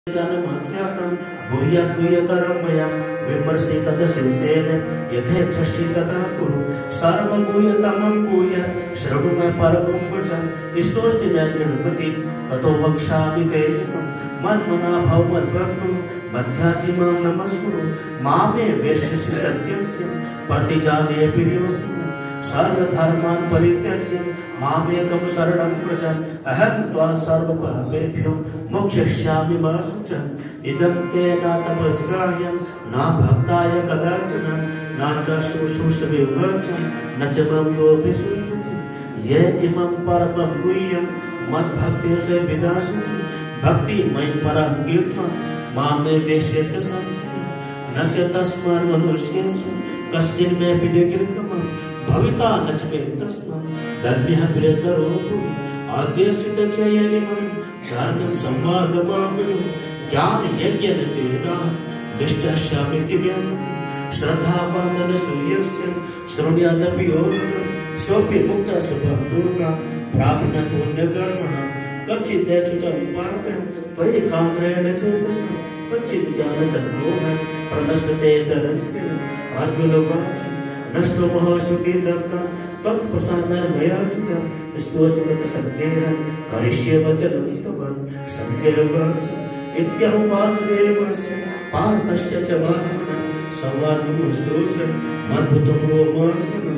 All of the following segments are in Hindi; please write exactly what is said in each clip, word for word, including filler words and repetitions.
ज्ञानमाख्यातं भूयाद्भूयतरं मया विमर्शे तदशेषेण यथेच्छसि तथा कुरु सर्वभूयतमं भूयात् शृणु मे परमं वचम् इष्टोऽस्ति मे दृढमतिः ततो वक्ष्यामि ते हितं मन्मना भव मद्भक्तो मध्याजी मां नमस्कुरु मामे वेश्यसि सत्यन्त्यं प्रतिजाने प्रियोऽसि सर्वधर्मान् परित्यज्य मामेकं शरणं व्रज अहं त्वा सर्वपापेभ्यो मोक्षयिष्यामि मा शुचः इदं ते न तपस्काय न भक्ताय कदाचन न च शुश्रूषविवचं न च मम योऽपि सुकृति ये इमं परमं गुह्यं मद्भक्तिं से विदास्यति भक्तिमयं परं कीर्तनं मामे वेश्येत संशयः न च तस्मान् मनुष्येषु कश्चिन्मेऽपि निकृतमं भविता न च मे तस्मात् धन्यः प्रियतरो भुवि आदेशित च यमिमं धर्मं संवादमामयो ज्ञानयज्ञेन तेन निष्ठस्यामीति मे मतिः श्रद्धावान् सूर्यश्च शृणुयादपि यो नरः सोऽपि मुक्तः शुभः लोकान् प्राप्नोति पुण्यकर्मणां कच्चिदेच्छुतं पार्थ त्वयैकाग्रेण चेतसा कच्चित् ज्ञानसम्मोहः प्रनष्टते तरन्ति अर्जुन उवाच नष्टो महाश्रुति दत्तं तत्प्रसादेन मया चितं स्तोत्रं सन्देहं करिष्ये वचनं तव संजय उवाच इत्यहं वासुदेवस्य पार्थस्य च वामनः संवादमुश्रूषन् मद्भुतं रोमाञ्चनं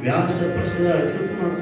व्यासप्रसादाच्युतं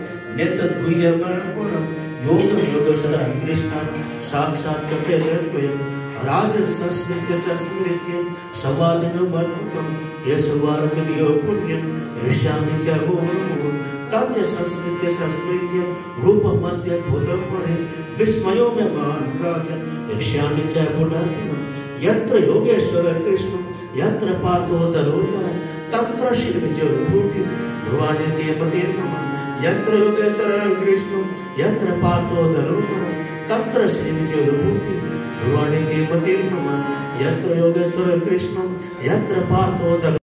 नेतद्गुह्यमरं योगं योगसरः कृष्णं साक्षात् कथयते स्वयं राजन् संस्मृत्य संस्मृत्य संवादिनम् अद्भुतं केशवार्जुनीयो पुण्यं हृष्यामि च मुहुर्मुहुः तच्च संस्मृत्य संस्मृत्य रूपमत्यद्भुतं हरे विस्मयो मे महान् राजन् हृष्यामि च पुनर्पुनः यत्र योगेश्वर कृष्णं यत्र पार्थो धनुर्धरः तत्र श्रीविजयभूतिं ध्रुवाणि ते मतिर्मम यत्र योगेश्वर कृष्णं यत्र पार्थो धनुर्धरः तत्र श्रीविजयभूतिं ध्रुवाणि ते मतिर्मम यत्र योगेश्वर कृष्णं यत्र पार्थो